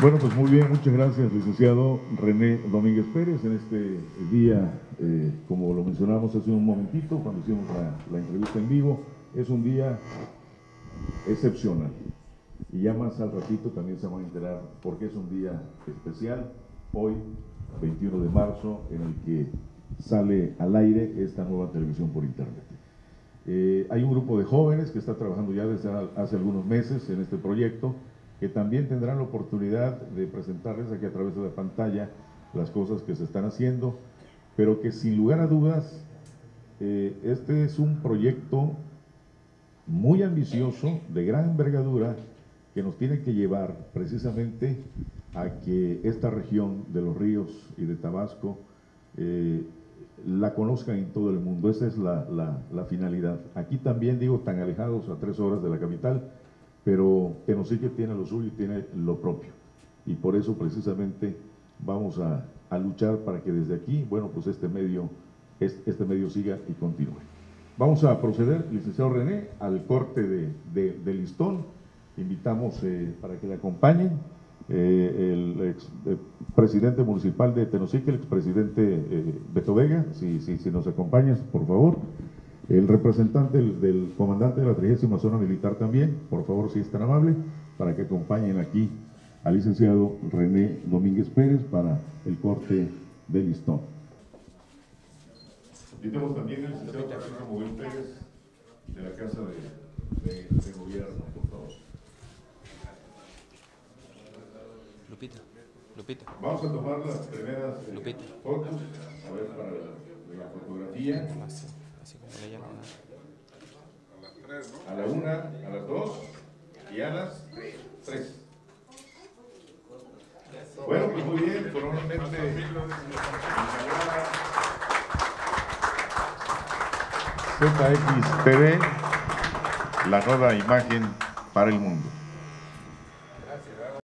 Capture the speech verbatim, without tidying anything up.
Bueno, pues muy bien, muchas gracias, licenciado René Domínguez Pérez. En este día, eh, como lo mencionamos hace un momentito, cuando hicimos la, la entrevista en vivo, es un día excepcional. Y ya más al ratito también se van a enterar por qué es un día especial, hoy, veintiuno de marzo, en el que sale al aire esta nueva televisión por internet. Eh, hay un grupo de jóvenes que está trabajando ya desde hace algunos meses en este proyecto, que también tendrán la oportunidad de presentarles aquí a través de la pantalla las cosas que se están haciendo, pero que sin lugar a dudas, eh, este es un proyecto muy ambicioso, de gran envergadura, que nos tiene que llevar precisamente a que esta región de los ríos y de Tabasco eh, la conozcan en todo el mundo. Esa es la, la, la finalidad. Aquí también, digo, tan alejados a tres horas de la capital, pero Tenosique tiene lo suyo y tiene lo propio. Y por eso precisamente vamos a, a luchar para que desde aquí, bueno, pues este medio, este, este medio siga y continúe. Vamos a proceder, licenciado René, al corte de, de, de listón. Invitamos eh, para que le acompañen eh, el ex eh, presidente municipal de Tenosique, el expresidente eh, Beto Vega, si, si, si nos acompañas, por favor. El representante del, del comandante de la trigésima Zona Militar también, por favor, si es tan amable, para que acompañen aquí al licenciado René Domínguez Pérez para el corte de listón. Invitamos también al licenciado Francisco Moguel Pérez, de la Casa de, de, de Gobierno, por favor. Lupita, Lupita. Vamos a tomar las primeras eh, Lupita. fotos, a ver, para la, la fotografía. Así, así como le llaman. A la una, a las dos y a las tres. Bueno, pues muy bien, formalmente Z X T V, la nueva imagen para el mundo.